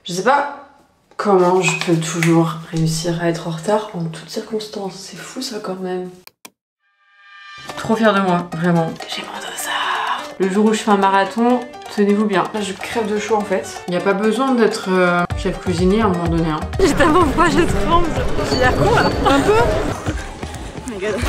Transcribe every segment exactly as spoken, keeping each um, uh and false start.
Je sais pas comment je peux toujours réussir à être en retard en toutes circonstances. C'est fou ça quand même. Trop fière de moi, vraiment. J'ai mon dossard. Le jour où je fais un marathon, tenez-vous bien. Là je crève de chaud en fait. Il n'y a pas besoin d'être euh, chef cuisinier à un moment donné. Hein. Je t'avoue pas, je tremble. J'ai l'air con là. Un peu. Oh my god.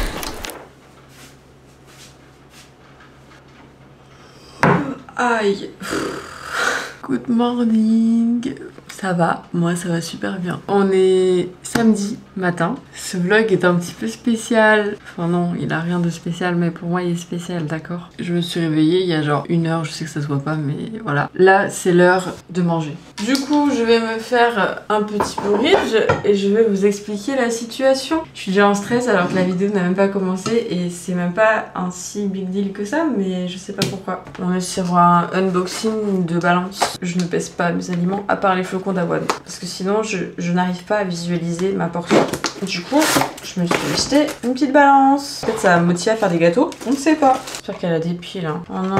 Aïe. Good morning. Ça va, moi ça va super bien. On est samedi matin. Ce vlog est un petit peu spécial. Enfin non, il a rien de spécial, mais pour moi il est spécial, d'accord? Je me suis réveillée il y a genre une heure, je sais que ça se voit pas, mais voilà. Là, c'est l'heure de manger. Du coup, je vais me faire un petit porridge et je vais vous expliquer la situation. Je suis déjà en stress alors que la vidéo n'a même pas commencé et c'est même pas un si big deal que ça, mais je sais pas pourquoi. On est sur un unboxing de balance. Je ne pèse pas mes aliments à part les flocons d'avoine parce que sinon je, je n'arrive pas à visualiser ma portion. Du coup, je me suis acheté une petite balance. Peut-être ça va me motiver à faire des gâteaux. On ne sait pas. J'espère qu'elle a des piles. Hein. Oh non.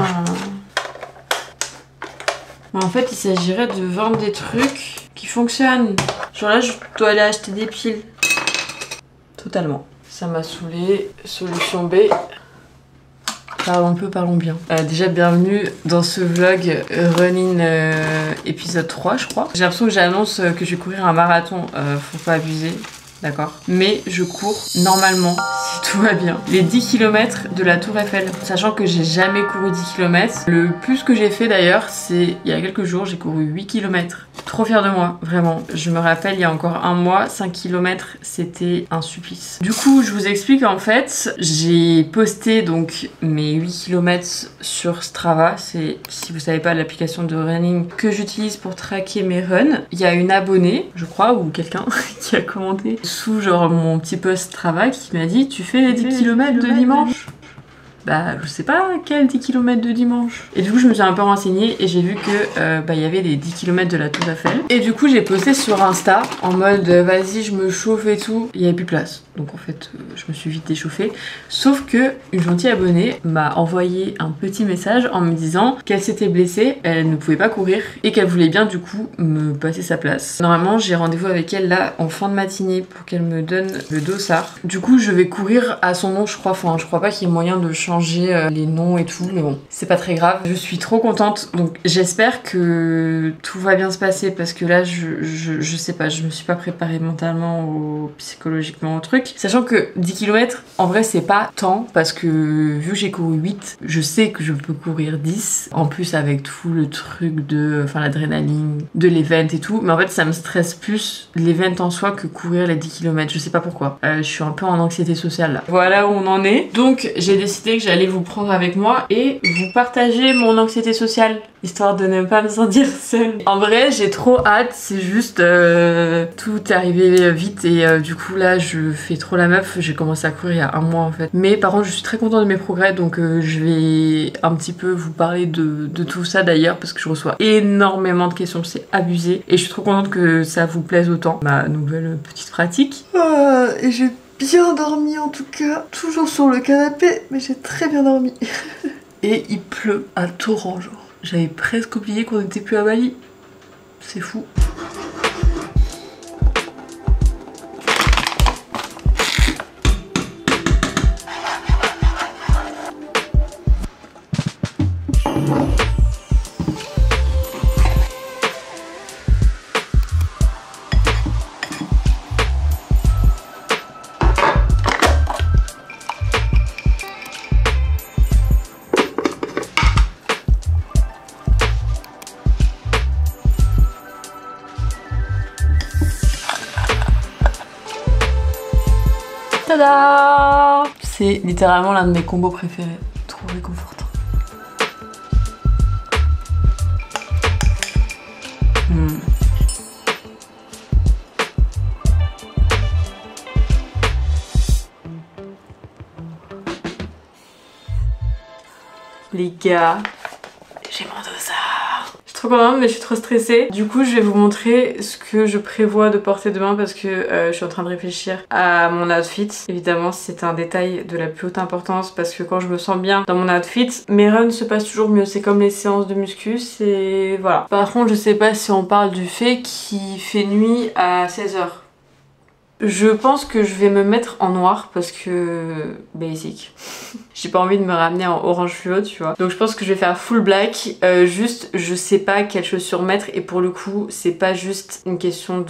Bon, en fait, il s'agirait de vendre des trucs qui fonctionnent. Genre là, je dois aller acheter des piles. Totalement. Ça m'a saoulée. Solution B. Parlons peu, parlons bien. Euh, déjà, bienvenue dans ce vlog Running euh, épisode trois, je crois. J'ai l'impression que j'annonce que je vais courir un marathon. Euh, faut pas abuser. D'accord. Mais je cours normalement, si tout va bien, les dix kilomètres de la Tour Eiffel. Sachant que j'ai jamais couru dix kilomètres. Le plus que j'ai fait d'ailleurs, c'est il y a quelques jours, j'ai couru huit kilomètres. Trop fière de moi, vraiment. Je me rappelle, il y a encore un mois, cinq kilomètres, c'était un supplice. Du coup, je vous explique en fait, j'ai posté donc mes huit kilomètres sur Strava. C'est, si vous savez pas, l'application de running que j'utilise pour traquer mes runs. Il y a une abonnée, je crois, ou quelqu'un qui a commenté sous genre mon petit post Strava qui m'a dit tu fais les dix kilomètres de dimanche? Bah je sais pas quel dix kilomètres de dimanche. Et du coup je me suis un peu renseignée et j'ai vu que euh, bah il y avait les dix kilomètres de la Tour Eiffel. Et du coup j'ai posté sur Insta en mode euh, vas-y je me chauffe et tout. Il y avait plus de place. Donc en fait euh, je me suis vite déchauffée. Sauf que une gentille abonnée m'a envoyé un petit message en me disant qu'elle s'était blessée, elle ne pouvait pas courir et qu'elle voulait bien du coup me passer sa place. Normalement j'ai rendez-vous avec elle là en fin de matinée pour qu'elle me donne le dossard. Du coup je vais courir à son nom je crois. Enfin je crois pas qu'il y ait moyen de changer les noms et tout, mais bon, c'est pas très grave. Je suis trop contente, donc j'espère que tout va bien se passer parce que là, je, je, je sais pas, je me suis pas préparée mentalement ou psychologiquement au truc. Sachant que dix kilomètres, en vrai, c'est pas tant parce que vu que j'ai couru huit, je sais que je peux courir dix. En plus, avec tout le truc de, enfin, l'adrénaline, de l'event et tout, mais en fait, ça me stresse plus l'event en soi que courir les dix kilomètres. Je sais pas pourquoi. Euh, je suis un peu en anxiété sociale là. Voilà où on en est. Donc, j'ai décidé que j'allais vous prendre avec moi et vous partager mon anxiété sociale, histoire de ne pas me sentir seule. En vrai, j'ai trop hâte, c'est juste euh, tout est arrivé vite et euh, du coup là, je fais trop la meuf. J'ai commencé à courir il y a un mois en fait. Mais par contre, je suis très contente de mes progrès, donc euh, je vais un petit peu vous parler de, de tout ça d'ailleurs parce que je reçois énormément de questions, c'est abusé et je suis trop contente que ça vous plaise autant, ma nouvelle petite pratique. Euh, et j'ai bien dormi en tout cas, toujours sur le canapé, mais j'ai très bien dormi. Et il pleut à torrent, genre. J'avais presque oublié qu'on n'était plus à Bali. C'est fou. Tada! C'est littéralement l'un de mes combos préférés. Trop réconfortant. Hmm. Les gars, j'ai mon dossard. Je suis trop trop contente mais je suis trop stressée. Du coup je vais vous montrer ce que je prévois de porter demain parce que euh, je suis en train de réfléchir à mon outfit. Évidemment c'est un détail de la plus haute importance parce que quand je me sens bien dans mon outfit, mes runs se passent toujours mieux. C'est comme les séances de muscu, c'est... voilà. Par contre je sais pas si on parle du fait qu'il fait nuit à seize heures. Je pense que je vais me mettre en noir parce que... basic. J'ai pas envie de me ramener en orange fluo, tu vois. Donc je pense que je vais faire full black. Euh, juste, je sais pas quelles chaussures mettre et pour le coup, c'est pas juste une question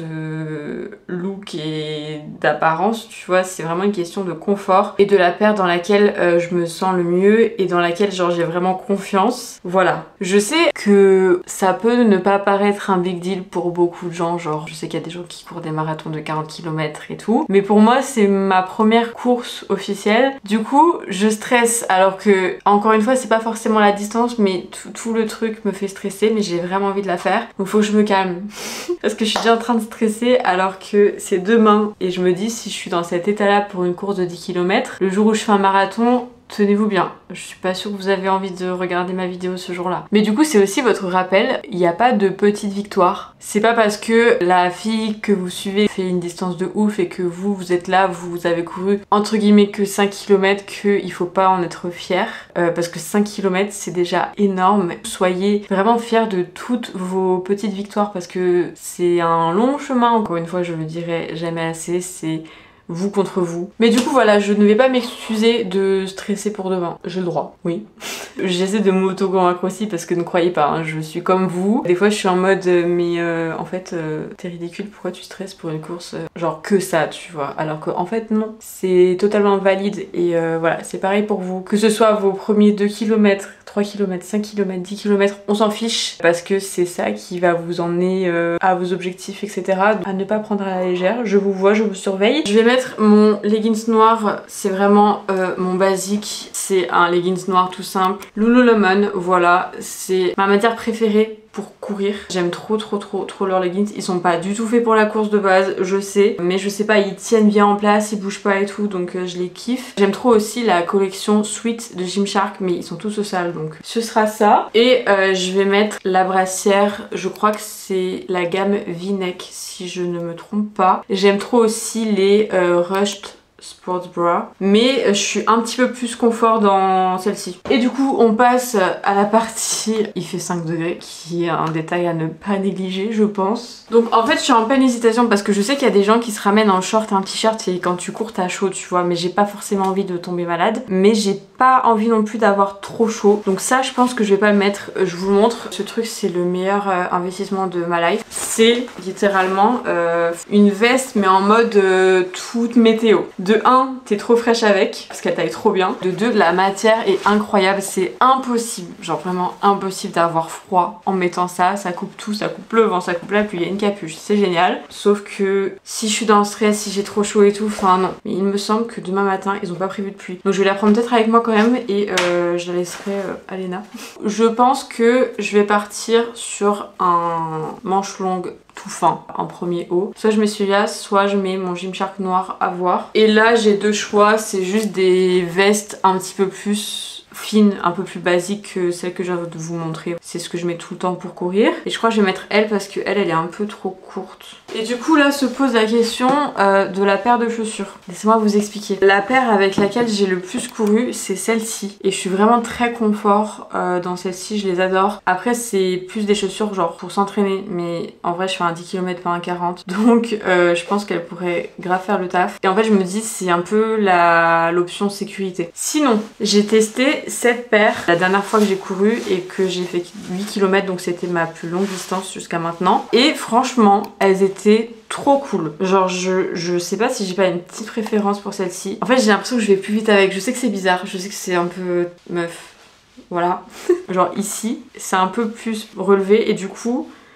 de look et d'apparence, tu vois. C'est vraiment une question de confort et de la paire dans laquelle euh, je me sens le mieux et dans laquelle genre j'ai vraiment confiance. Voilà. Je sais que ça peut ne pas paraître un big deal pour beaucoup de gens. Genre, je sais qu'il y a des gens qui courent des marathons de quarante kilomètres et tout. Mais pour moi, c'est ma première course officielle. Du coup, je stresse alors que, encore une fois, c'est pas forcément la distance, mais tout, tout le truc me fait stresser, mais j'ai vraiment envie de la faire. Donc faut que je me calme. Parce que je suis déjà en train de stresser alors que c'est demain. Et je me dis, si je suis dans cet état-là pour une course de dix kilomètres, le jour où je fais un marathon, tenez-vous bien, je suis pas sûre que vous avez envie de regarder ma vidéo ce jour-là. Mais du coup, c'est aussi votre rappel, il n'y a pas de petite victoire. C'est pas parce que la fille que vous suivez fait une distance de ouf et que vous, vous êtes là, vous avez couru entre guillemets que cinq kilomètres qu'il faut pas en être fier. Euh, parce que cinq kilomètres, c'est déjà énorme. Soyez vraiment fiers de toutes vos petites victoires parce que c'est un long chemin. Encore une fois, je le dirai jamais assez, c'est... vous contre vous. Mais du coup voilà, je ne vais pas m'excuser de stresser pour demain. J'ai le droit, oui. J'essaie de m'auto-convaincre aussi parce que ne croyez pas, hein, je suis comme vous. Des fois je suis en mode mais euh, en fait euh, t'es ridicule, pourquoi tu stresses pour une course euh, genre que ça, tu vois. Alors qu'en fait non, c'est totalement valide et euh, voilà, c'est pareil pour vous. Que ce soit vos premiers deux kilomètres, trois kilomètres, cinq kilomètres, dix kilomètres, on s'en fiche parce que c'est ça qui va vous emmener euh, à vos objectifs, et cetera. À ne pas prendre à la légère, je vous vois, je vous surveille. Je vais mettre mon leggings noir, c'est vraiment euh, mon basique, c'est un leggings noir tout simple. Lululemon, voilà, c'est ma matière préférée pour courir. J'aime trop trop trop trop leurs leggings. Ils sont pas du tout faits pour la course de base, je sais. Mais je sais pas, ils tiennent bien en place, ils bougent pas et tout, donc euh, je les kiffe. J'aime trop aussi la collection Sweet de Gymshark, mais ils sont tous au sale, donc ce sera ça. Et euh, je vais mettre la brassière, je crois que c'est la gamme V-neck si je ne me trompe pas. J'aime trop aussi les euh, Rushed Sports Bra, mais je suis un petit peu plus confort dans celle-ci. Et du coup on passe à la partie il fait cinq degrés, qui est un détail à ne pas négliger je pense. Donc en fait je suis en pleine hésitation parce que je sais qu'il y a des gens qui se ramènent en short, un t-shirt et quand tu cours t'as chaud, tu vois, mais j'ai pas forcément envie de tomber malade, mais j'ai pas envie non plus d'avoir trop chaud, donc ça je pense que je vais pas le mettre. Je vous montre, ce truc c'est le meilleur euh, investissement de ma life. C'est littéralement euh, une veste mais en mode euh, toute météo. De un, t'es trop fraîche avec, parce qu'elle taille trop bien. De deux, la matière est incroyable, c'est impossible, genre vraiment impossible d'avoir froid en mettant ça. Ça coupe tout, ça coupe le vent, ça coupe la pluie, il y a une capuche, c'est génial. Sauf que si je suis dans le stress, si j'ai trop chaud et tout, enfin non. Mais il me semble que demain matin, ils ont pas prévu de pluie. Donc je vais la prendre peut-être avec moi quand même et euh, je la laisserai euh, à Léna. Je pense que je vais partir sur un manche longue tout fin en premier haut. Soit je mets celui-là, soit je mets mon Gymshark noir à voir. Et là j'ai deux choix, c'est juste des vestes un petit peu plus fines, un peu plus basiques que celle que j'ai envie de vous montrer. C'est ce que je mets tout le temps pour courir. Et je crois que je vais mettre elle parce que elle, elle est un peu trop courte. Et du coup là se pose la question euh, de la paire de chaussures. Laissez-moi vous expliquer. La paire avec laquelle j'ai le plus couru, c'est celle-ci. Et je suis vraiment très confort euh, dans celle-ci, je les adore. Après c'est plus des chaussures genre pour s'entraîner, mais en vrai je fais un dix kilomètres pas un quarante. Donc euh, je pense qu'elle pourrait grave faire le taf. Et en fait je me dis c'est un peu la l'option sécurité. Sinon j'ai testé cette paire la dernière fois que j'ai couru et que j'ai fait huit kilomètres, donc c'était ma plus longue distance jusqu'à maintenant. Et franchement elles étaient trop cool. Genre je, je sais pas si j'ai pas une petite préférence pour celle-ci. En fait j'ai l'impression que je vais plus vite avec. Je sais que c'est bizarre, je sais que c'est un peu meuf. Voilà. Genre ici c'est un peu plus relevé et du coup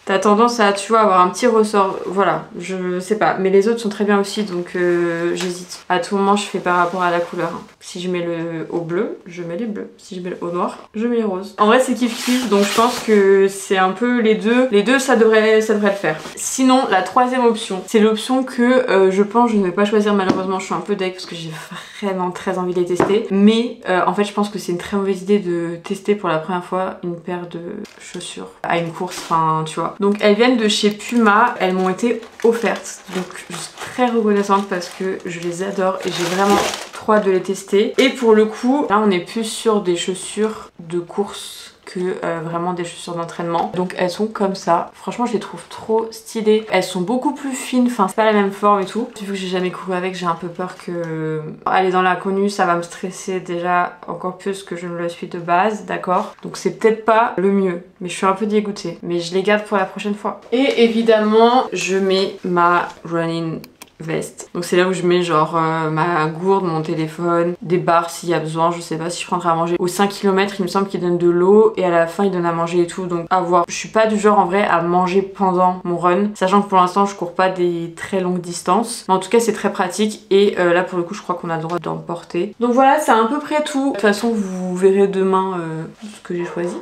t'as tendance à, tu vois, avoir un petit ressort. Voilà, je sais pas. Mais les autres sont très bien aussi, donc euh, j'hésite. À tout moment, je fais par rapport à la couleur. Si je mets le au bleu, je mets les bleus. Si je mets le au noir, je mets les roses. En vrai, c'est kiff kiff, donc je pense que c'est un peu les deux. Les deux, ça devrait, ça devrait le faire. Sinon, la troisième option, c'est l'option que euh, je pense je ne vais pas choisir malheureusement. Je suis un peu deg parce que j'ai vraiment très envie de les tester. Mais euh, en fait, je pense que c'est une très mauvaise idée de tester pour la première fois une paire de chaussures à une course, enfin tu vois. Donc elles viennent de chez Puma, elles m'ont été offertes. Donc je suis très reconnaissante parce que je les adore et j'ai vraiment trop hâte de les tester. Et pour le coup, là on est plus sur des chaussures de course que euh, vraiment des chaussures d'entraînement. Donc elles sont comme ça. Franchement, je les trouve trop stylées. Elles sont beaucoup plus fines, enfin c'est pas la même forme et tout. Vu que j'ai jamais couru avec, j'ai un peu peur que aller dans l'inconnu, ça va me stresser déjà encore plus que je ne le suis de base, d'accord? Donc c'est peut-être pas le mieux, mais je suis un peu dégoûtée. Mais je les garde pour la prochaine fois. Et évidemment, je mets ma running veste. Donc c'est là où je mets genre euh, ma gourde, mon téléphone, des barres s'il y a besoin, je sais pas si je prendrai à manger. Aux cinq kilomètres, il me semble qu'il donne de l'eau et à la fin il donne à manger et tout, donc à voir. Je suis pas du genre en vrai à manger pendant mon run, sachant que pour l'instant je cours pas des très longues distances. Mais en tout cas c'est très pratique et euh, là pour le coup je crois qu'on a le droit d'en porter. Donc voilà, c'est à peu près tout. De toute façon vous verrez demain euh, ce que j'ai choisi.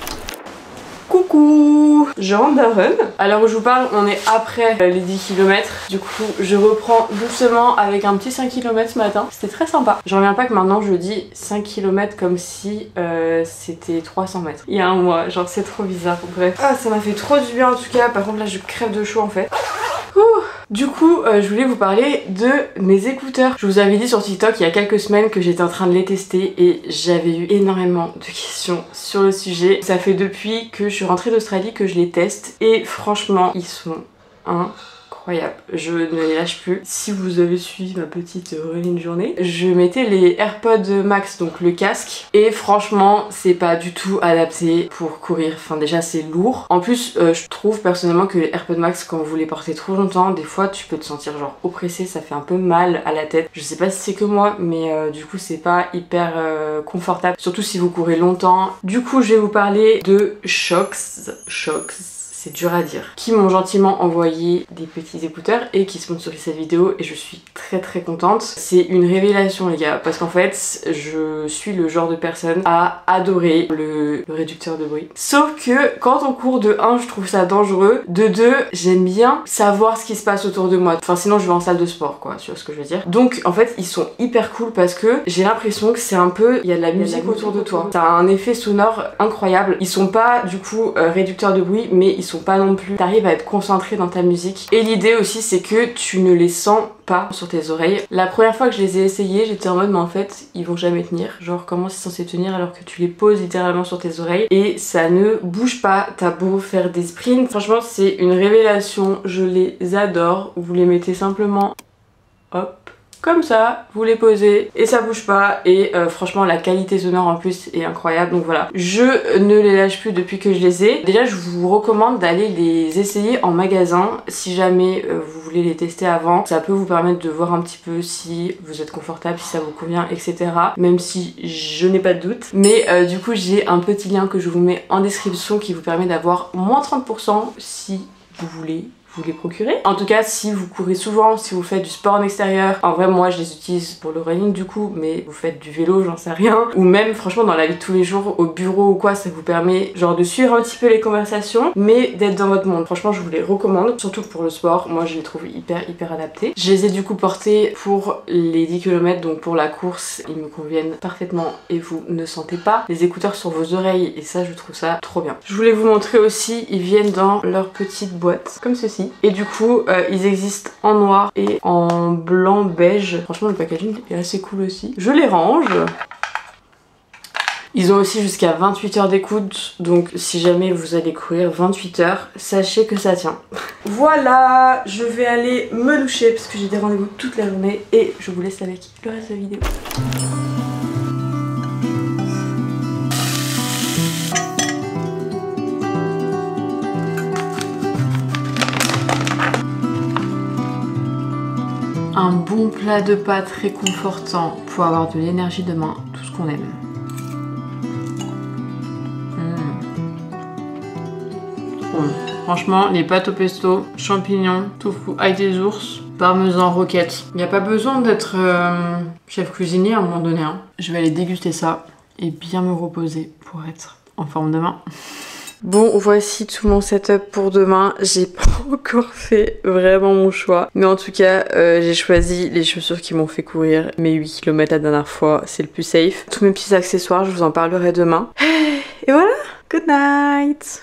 Coucou! Je rentre d'un run. À l'heure où je vous parle, on est après les dix kilomètres. Du coup, je reprends doucement avec un petit cinq kilomètres ce matin. C'était très sympa. Je reviens pas que maintenant je dis cinq kilomètres comme si euh, c'était trois cents mètres. Il y a un mois, genre c'est trop bizarre. Bref. Ah, ça m'a fait trop du bien en tout cas. Par contre là, je crève de chaud en fait. Ouh. Du coup, euh, je voulais vous parler de mes écouteurs. Je vous avais dit sur TikTok il y a quelques semaines que j'étais en train de les tester et j'avais eu énormément de questions sur le sujet. Ça fait depuis que je suis rentrée d'Australie que je les teste et franchement, ils sont incroyables. Je ne les lâche plus. Si vous avez suivi ma petite running journée, je mettais les AirPods Max, donc le casque, et franchement c'est pas du tout adapté pour courir. Enfin déjà c'est lourd. En plus euh, je trouve personnellement que les AirPods Max, quand vous les portez trop longtemps, des fois tu peux te sentir genre oppressé, ça fait un peu mal à la tête. Je sais pas si c'est que moi, mais euh, du coup c'est pas hyper euh, confortable, surtout si vous courez longtemps. Du coup je vais vous parler de Shokz. Shokz. C'est dur à dire, qui m'ont gentiment envoyé des petits écouteurs et qui sponsorisent cette vidéo et je suis très très contente. C'est une révélation les gars, parce qu'en fait je suis le genre de personne à adorer le, le réducteur de bruit. Sauf que quand on court, de un je trouve ça dangereux, de deux j'aime bien savoir ce qui se passe autour de moi. Enfin sinon je vais en salle de sport quoi, tu vois ce que je veux dire. Donc en fait ils sont hyper cool parce que j'ai l'impression que c'est un peu, il y a de la musique autour de toi. Ça a un effet sonore incroyable. Ils sont pas du coup euh, réducteurs de bruit, mais ils sont pas non plus, t'arrives à être concentré dans ta musique. Et l'idée aussi c'est que tu ne les sens pas sur tes oreilles. La première fois que je les ai essayés, j'étais en mode mais en fait ils vont jamais tenir. Genre comment c'est censé tenir alors que tu les poses littéralement sur tes oreilles et ça ne bouge pas. T'as beau faire des sprints, franchement c'est une révélation, je les adore. Vous les mettez simplement hop comme ça, vous les posez et ça bouge pas et euh, franchement la qualité sonore en plus est incroyable. Donc voilà, je ne les lâche plus depuis que je les ai. Déjà je vous recommande d'aller les essayer en magasin si jamais euh, vous voulez les tester avant. Ça peut vous permettre de voir un petit peu si vous êtes confortable, si ça vous convient, et cetera. Même si je n'ai pas de doute. Mais euh, du coup j'ai un petit lien que je vous mets en description qui vous permet d'avoir moins trente pour cent si vous voulez vous les procurer. En tout cas si vous courez souvent, si vous faites du sport en extérieur, en vrai moi je les utilise pour le running du coup, mais vous faites du vélo, j'en sais rien, ou même franchement dans la vie de tous les jours au bureau ou quoi, ça vous permet genre de suivre un petit peu les conversations mais d'être dans votre monde. Franchement je vous les recommande, surtout pour le sport, moi je les trouve hyper hyper adaptés. Je les ai du coup portés pour les dix kilomètres, donc pour la course, ils me conviennent parfaitement et vous ne sentez pas les écouteurs sur vos oreilles et ça je trouve ça trop bien. Je voulais vous montrer aussi, ils viennent dans leur petite boîte comme ceci. Et du coup euh, ils existent en noir et en blanc beige. Franchement le packaging est assez cool aussi. Je les range. Ils ont aussi jusqu'à vingt-huit heures d'écoute, donc si jamais vous allez courir vingt-huit heures, sachez que ça tient. Voilà, je vais aller me doucher parce que j'ai des rendez-vous toute la journée et je vous laisse avec le reste de la vidéo. Un bon plat de pâtes réconfortant pour avoir de l'énergie demain, tout ce qu'on aime. Mmh. Mmh. Franchement, les pâtes au pesto, champignons, tofu, ail des ours, parmesan, roquette. Il n'y a pas besoin d'être euh, chef cuisinier à un moment donné. Hein. Je vais aller déguster ça et bien me reposer pour être en forme demain. Bon, voici tout mon setup pour demain. J'ai pas encore fait vraiment mon choix. Mais en tout cas, euh, j'ai choisi les chaussures qui m'ont fait courir mes huit kilomètres la dernière fois. C'est le plus safe. Tous mes petits accessoires, je vous en parlerai demain. Et voilà, good night.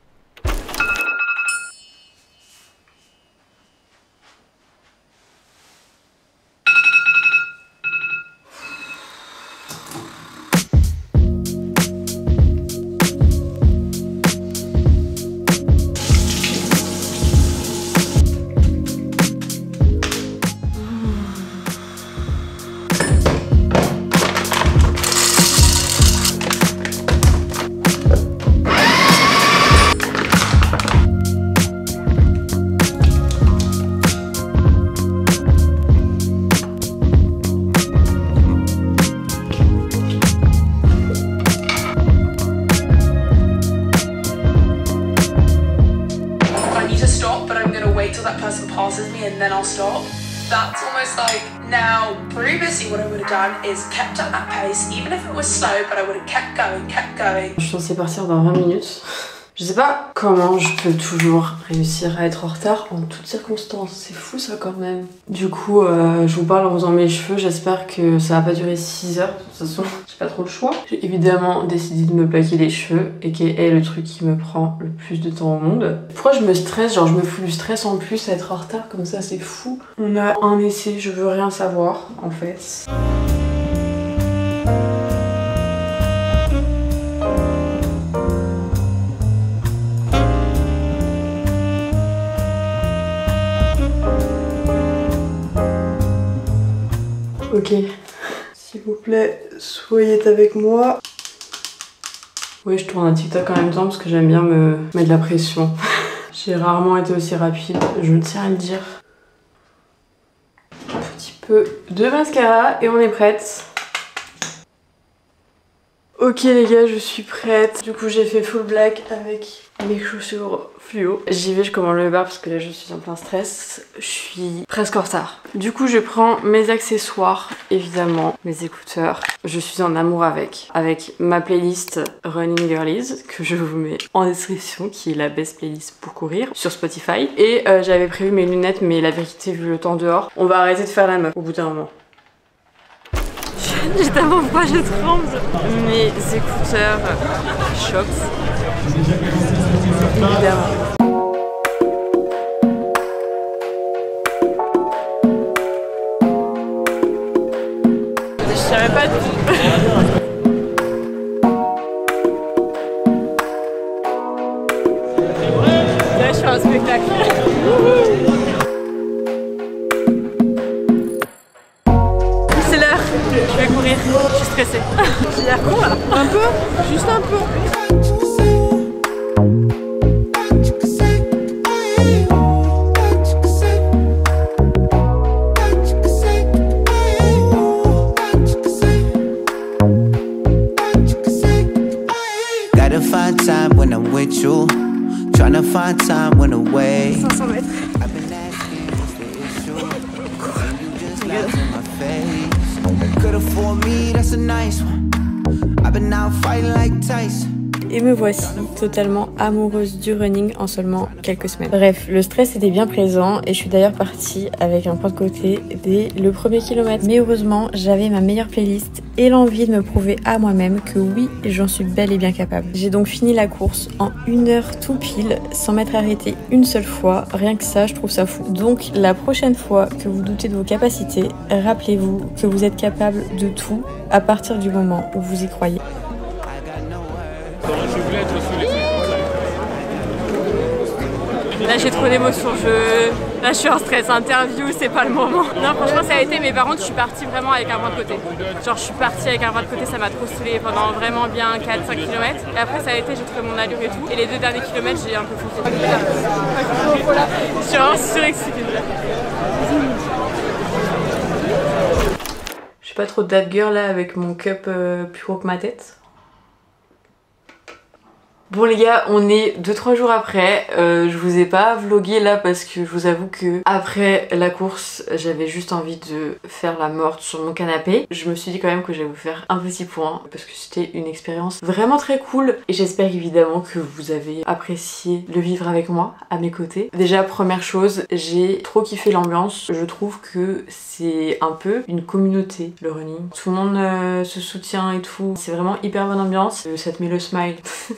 Passes me and then I'll stop. That's almost like now previously what I would have done is kept at that pace even if it was slow, but I would have kept going, kept going. Je suis censée partir dans vingt minutes. Je sais pas comment je peux toujours réussir à être en retard en toutes circonstances. C'est fou ça quand même. Du coup, euh, je vous parle en faisant mes cheveux. J'espère que ça va pas durer six heures. De toute façon, j'ai pas trop le choix. J'ai évidemment décidé de me plaquer les cheveux et qui est le truc qui me prend le plus de temps au monde. Pourquoi je me stresse? Genre je me fous du stress en plus à être en retard comme ça, c'est fou. On a un essai, je veux rien savoir en fait. Ok, s'il vous plaît, soyez avec moi. Oui, je tourne un TikTok en même temps parce que j'aime bien me mettre de la pression. J'ai rarement été aussi rapide, je tiens à le dire. Un petit peu de mascara et on est prête. Ok les gars, je suis prête. Du coup j'ai fait full black avec mes chaussures fluo. J'y vais, je commande le bar parce que là je suis en plein stress. Je suis presque en retard. Du coup je prends mes accessoires, évidemment, mes écouteurs. Je suis en amour avec. Avec ma playlist Running Girlies, que je vous mets en description, qui est la best playlist pour courir sur Spotify. Et euh, j'avais prévu mes lunettes, mais la vérité, vu le temps dehors, on va arrêter de faire la meuf au bout d'un moment. J'ai tellement froid, je tremble. Mes écouteurs Shox, évidemment. Je savais pas du tout. Là, je fais un spectacle. C'est l'heure. Je vais courir. Je suis stressée. J'ai l'air con là. Un peu. Juste un peu. Trying to find time when away. cinq cents mètres. I've been asking what's the issue. And you just laughed in my face. Could afford me, that's a nice one. I've been out fighting like Tyson. Et me voici totalement amoureuse du running en seulement quelques semaines. Bref, le stress était bien présent et je suis d'ailleurs partie avec un point de côté dès le premier kilomètre. Mais heureusement, j'avais ma meilleure playlist et l'envie de me prouver à moi-même que oui, j'en suis bel et bien capable. J'ai donc fini la course en une heure tout pile, sans m'être arrêtée une seule fois. Rien que ça, je trouve ça fou. Donc la prochaine fois que vous doutez de vos capacités, rappelez-vous que vous êtes capable de tout à partir du moment où vous y croyez. Là j'ai trop d'émotions, je... là je suis en stress, interview c'est pas le moment. Non franchement ça a été, mais par contre je suis partie vraiment avec un point de côté. Genre je suis partie avec un point de côté, ça m'a trop saoulée pendant vraiment bien quatre cinq kilomètres. Et après ça a été, j'ai trouvé mon allure et tout. Et les deux derniers kilomètres j'ai un peu foncé. Je suis vraiment surexcitée. Je suis pas trop date girl là avec mon cup euh, plus gros que ma tête. Bon les gars, on est deux trois jours après, euh, je vous ai pas vlogué là parce que je vous avoue que après la course j'avais juste envie de faire la morte sur mon canapé. Je me suis dit quand même que j'allais vous faire un petit point parce que c'était une expérience vraiment très cool et j'espère évidemment que vous avez apprécié le vivre avec moi à mes côtés. Déjà première chose, j'ai trop kiffé l'ambiance, je trouve que c'est un peu une communauté le running. Tout le monde euh, se soutient et tout, c'est vraiment hyper bonne ambiance, ça te met le smile.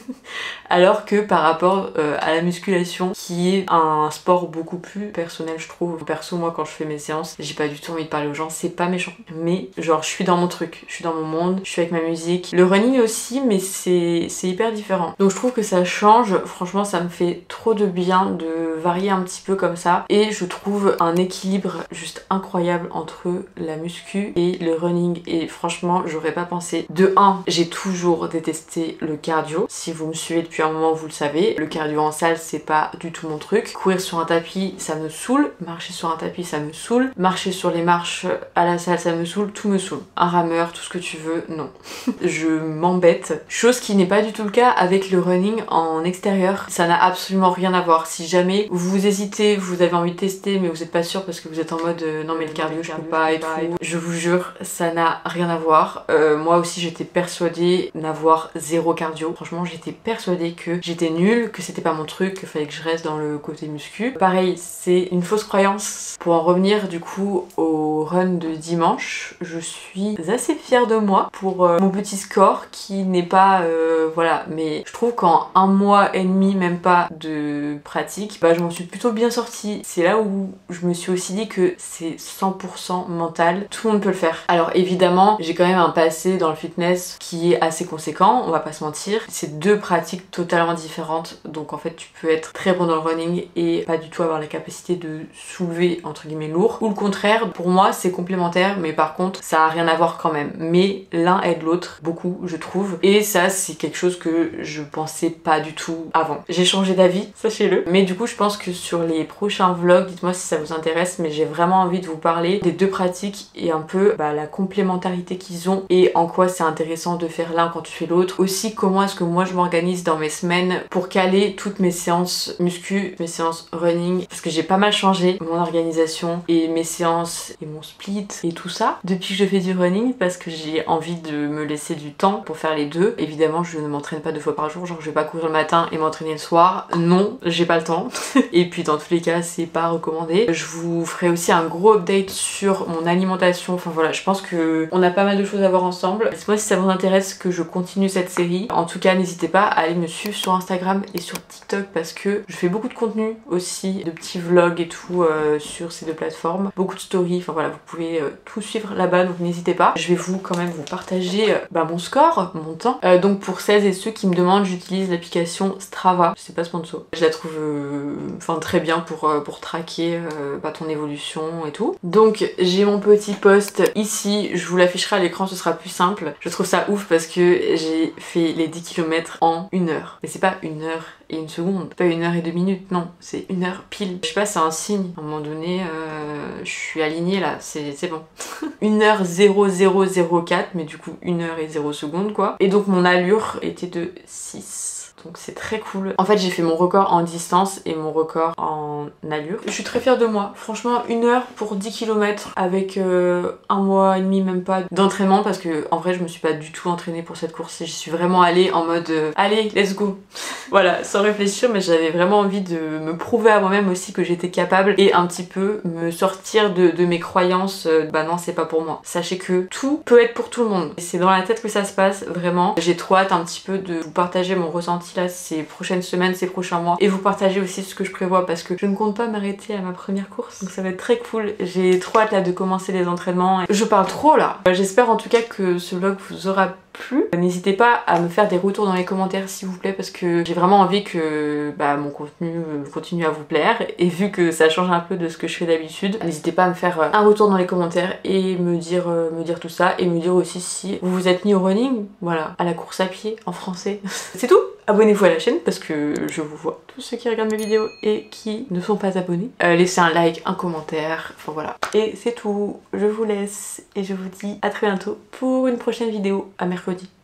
Alors que par rapport euh, à la musculation qui est un sport beaucoup plus personnel je trouve. Perso moi quand je fais mes séances j'ai pas du tout envie de parler aux gens, c'est pas méchant mais genre je suis dans mon truc, je suis dans mon monde, je suis avec ma musique. Le running aussi mais c'est hyper différent. Donc je trouve que ça change, franchement ça me fait trop de bien de varier un petit peu comme ça et je trouve un équilibre juste incroyable entre la muscu et le running et franchement j'aurais pas pensé. De un, j'ai toujours détesté le cardio. Si vous me suivez depuis un moment vous le savez, le cardio en salle c'est pas du tout mon truc. Courir sur un tapis ça me saoule, marcher sur un tapis ça me saoule, marcher sur les marches à la salle ça me saoule, tout me saoule. Un rameur, tout ce que tu veux, non. Je m'embête. Chose qui n'est pas du tout le cas avec le running en extérieur. Ça n'a absolument rien à voir. Si jamais vous hésitez, vous avez envie de tester mais vous êtes pas sûr parce que vous êtes en mode euh, non mais le cardio je peux pas et tout, je vous jure ça n'a rien à voir. Euh, moi aussi j'étais persuadée d'avoir zéro cardio. Franchement j'étais persuadée que j'étais nulle, que c'était pas mon truc, qu'il fallait que je reste dans le côté muscu. Pareil, c'est une fausse croyance. Pour en revenir du coup au run de dimanche, je suis assez fière de moi pour euh, mon petit score qui n'est pas euh, voilà, mais je trouve qu'en un mois et demi même pas de pratique, bah je m'en suis plutôt bien sortie. C'est là où je me suis aussi dit que c'est cent pour cent mental, tout le monde peut le faire. Alors évidemment j'ai quand même un passé dans le fitness qui est assez conséquent, on va pas se mentir. C'est deux pratiques totalement différentes, donc en fait tu peux être très bon dans le running et pas du tout avoir la capacité de soulever entre guillemets lourd, ou le contraire. Pour moi c'est complémentaire mais par contre ça a rien à voir quand même, mais l'un aide l'autre beaucoup je trouve et ça c'est quelque chose que je pensais pas du tout avant. J'ai changé d'avis, sachez-le, mais du coup je pense que sur les prochains vlogs, dites-moi si ça vous intéresse, mais j'ai vraiment envie de vous parler des deux pratiques et un peu bah, la complémentarité qu'ils ont et en quoi c'est intéressant de faire l'un quand tu fais l'autre. Aussi comment est-ce que moi je m'organise dans mes semaines pour caler toutes mes séances muscu, mes séances running, parce que j'ai pas mal changé mon organisation et mes séances et mon split et tout ça depuis que je fais du running parce que j'ai envie de me laisser du temps pour faire les deux. Évidemment je ne m'entraîne pas deux fois par jour, genre je vais pas courir le matin et m'entraîner le soir, non j'ai pas le temps et puis dans tous les cas c'est pas recommandé. Je vous ferai aussi un gros update sur mon alimentation, enfin voilà, je pense que on a pas mal de choses à voir ensemble. Dites-moi si ça vous intéresse que je continue cette série. En tout cas n'hésitez pas à aller me suivre sur Instagram et sur TikTok parce que je fais beaucoup de contenu aussi, de petits vlogs et tout euh, sur ces deux plateformes, beaucoup de stories, enfin voilà, vous pouvez euh, tout suivre là-bas donc n'hésitez pas. Je vais vous quand même vous partager euh, bah, mon score, mon temps. Euh, donc pour celles et ceux qui me demandent, j'utilise l'application Strava, c'est pas sponsor. Je la trouve euh, enfin très bien pour, euh, pour traquer euh, bah, ton évolution et tout. Donc j'ai mon petit post ici, je vous l'afficherai à l'écran, ce sera plus simple. Je trouve ça ouf parce que j'ai fait les dix kilomètres en une heure. Mais c'est pas une heure et une seconde, pas une heure et deux minutes, non, c'est une heure pile. Je sais pas, c'est un signe. À un moment donné, euh, je suis alignée là, c'est bon. une heure zéro zéro zéro quatre, mais du coup une heure et zéro secondes quoi. Et donc mon allure était de six. Donc c'est très cool. En fait j'ai fait mon record en distance et mon record en allure. Je suis très fière de moi. Franchement une heure pour dix kilomètres avec euh, un mois et demi même pas d'entraînement parce que en vrai je me suis pas du tout entraînée pour cette course. J'y suis vraiment allée en mode euh, allez let's go. Voilà, sans réfléchir, mais j'avais vraiment envie de me prouver à moi-même aussi que j'étais capable et un petit peu me sortir de, de mes croyances euh, bah non c'est pas pour moi. Sachez que tout peut être pour tout le monde. C'est dans la tête que ça se passe vraiment. J'ai trop hâte un petit peu de vous partager mon ressenti là ces prochaines semaines, ces prochains mois et vous partager aussi ce que je prévois parce que je ne compte pas m'arrêter à ma première course donc ça va être très cool. J'ai trop hâte là de commencer les entraînements. Je parle trop là. J'espère en tout cas que ce vlog vous aura plu. N'hésitez pas à me faire des retours dans les commentaires s'il vous plaît parce que j'ai vraiment envie que bah, mon contenu continue à vous plaire et vu que ça change un peu de ce que je fais d'habitude, n'hésitez pas à me faire un retour dans les commentaires et me dire, euh, me dire tout ça et me dire aussi si vous vous êtes mis au running, voilà, à la course à pied en français. C'est tout. Abonnez-vous à la chaîne parce que je vous vois, tous ceux qui regardent mes vidéos et qui ne sont pas abonnés. Euh, laissez un like, un commentaire, enfin voilà. Et c'est tout, je vous laisse et je vous dis à très bientôt pour une prochaine vidéo à mercredi.